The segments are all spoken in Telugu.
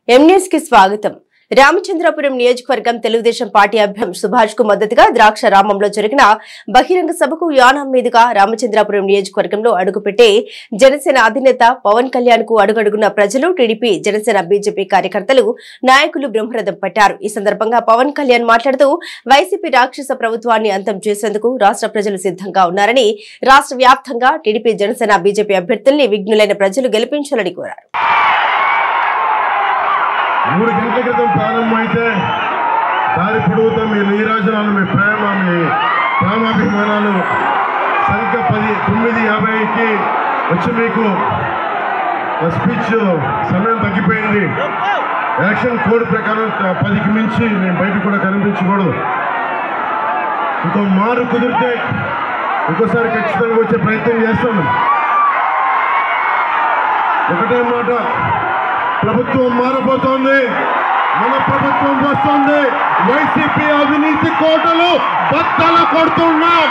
ఎంన్యూస్ కి స్వాగతం। రామచంద్రపురం నియోజకవర్గం తెలుగుదేశం పార్టీ అభ్యర్థి సుభాష్ కు మద్దతుగా ద్రాక్షారామంలో జరిగిన బహిరంగ సభకు యానం మీదుగా రామచంద్రపురం నియోజకవర్గంలో అడుగుపెట్టే జనసేన అధినేత పవన్ కళ్యాణ్ కు అడుగడుగున ప్రజలు టీడీపీ జనసేన బీజేపీ కార్యకర్తలు నాయకులు బ్రహ్మరథం పట్టారు। ఈ సందర్భంగా పవన్ కళ్యాణ్ మాట్లాడుతూ వైసీపీ రాక్షస ప్రభుత్వాన్ని అంతం చేసేందుకు రాష్ట్ర ప్రజలు సిద్ధంగా ఉన్నారని, రాష్ట్ర వ్యాప్తంగా టీడీపీ జనసేన బీజేపీ అభ్యర్థుల్ని విఘ్నులైన ప్రజలు గెలిపించాలని కోరారు। 3 గంటల క్రితం ప్రారంభమైతే దారి పొడవుతో మీ నీరాజనాలు, మీ ప్రేమ, మీ ప్రేమాభిమానాలు సరిగ్గా 9:50కి వచ్చి మీకు స్పీచ్ సమయం తగ్గిపోయింది। ఎలక్షన్ కోడ్ ప్రకారం 10కి మించి నేను బయట కూడా కనిపించకూడదు। ఇంకో మారు కుదిరితే ఇంకోసారి ఖచ్చితంగా వచ్చే ప్రయత్నం చేస్తాను। ఒకటే మాట, ప్రభుత్వం మారబోతోంది, మన ప్రభుత్వం వస్తుంది। వైసీపీ అవినీతి కోటలు బద్దలు కొడుతున్నాం।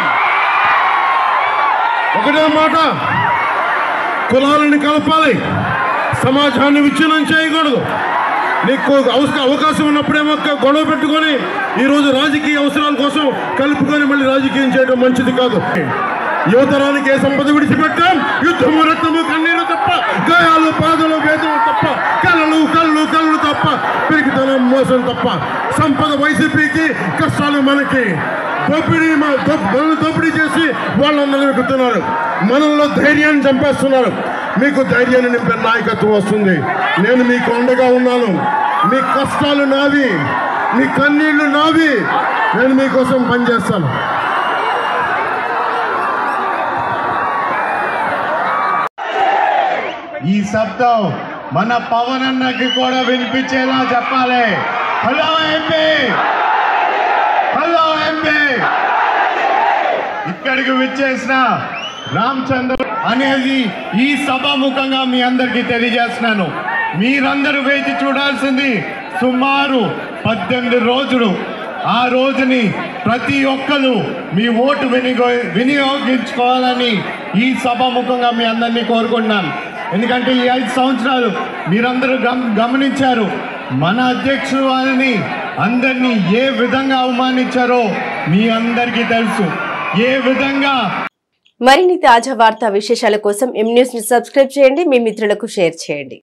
ఒకటే మాట, కులాలను కలపాలి, సమాజాన్ని విచ్ఛిన్నం చేయకూడదు। నీకు అవకాశం ఉన్నప్పుడేమో గొడవ పెట్టుకొని ఈరోజు రాజకీయ అవసరాల కోసం కలుపుకొని మళ్ళీ రాజకీయం చేయడం మంచిది కాదు। యువతరానికి ఏ సంపద విడిచిపెట్టాం? యుద్ధము, రక్తము, కన్నీరు తప్ప, గాయాలు, బాధలు, వేదనలు తప్ప, కళ్ళు తప్ప, పిరికితనం, మోసం తప్ప। సంపద వైసీపీకి, కష్టాలు మనకి। దోపిడీ చేసి వాళ్ళందరూ ఎక్కుతున్నారు, మనల్లో ధైర్యాన్ని చంపేస్తున్నారు। మీకు ధైర్యాన్ని నింపే నాయకత్వం వస్తుంది। నేను మీకు అండగా ఉన్నాను। మీ కష్టాలు నావి, మీ కన్నీళ్లు నావి, నేను మీకోసం పనిచేస్తాను। ఈ శబ్దం మన పవన్ అన్నకి కూడా వినిపించేలా చెప్పాలి। Hello MP, hello MP. ఇక్కడికి విచ్చేసిన రామచంద్ర అనేది ఈ సభాముఖంగా మీ అందరికీ తెలియజేస్తున్నాను। మీరందరూ వేచి చూడాల్సింది సుమారు 18 రోజులు। ఆ రోజుని ప్రతి ఒక్కరు మీ ఓటు వినియోగించుకోవాలని ఈ సభాముఖంగా మీ అందరినీ కోరుకుంటున్నాను। ఎందుకంటే ఈ 5 సంవత్సరాలు మీరందరూ గమనించారు, మన అధ్యక్షుడు వారిని అందరినీ ఏ విధంగా అవమానించారో మీ అందరికీ తెలుసు। ఏ విధంగా మరిన్ని తాజా వార్తా విశేషాల కోసం ఎంన్యూస్ ని సబ్స్క్రైబ్ చేయండి, మీ మిత్రులకు షేర్ చేయండి।